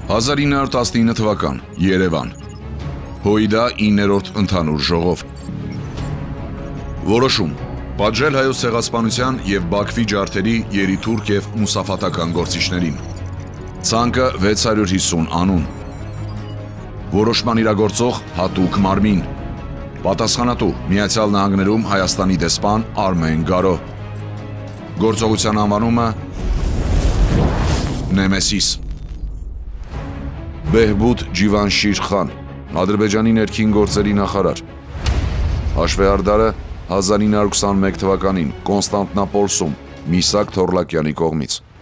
1919 թվական, Երևան, Հոյդա 9-րդ ընդհանուր ժողով։ Որոշում, պատժել հայոց ցեղասպանության և Բաքվի ջարդերի երիթուրք և մուսաֆատական գործիչներին։ Ցանկը 650 անուն։ Որոշման իրագործող հատուկ մարմին։ Պատասխանատու Միացյալ Նահանգներում Հայաստանի դեսպան Արմեն Գարո։ Գործողության անվանումը Նեմեսիս։ Բեհբուդ Ջիվանշիր խան, Ադրբեջանի ներքին գործերի նախարար։ Հաշվեհարդարը 1921 թվականին Կոնստանտինապոլսում Միսակ Թորլակյանի կողմից։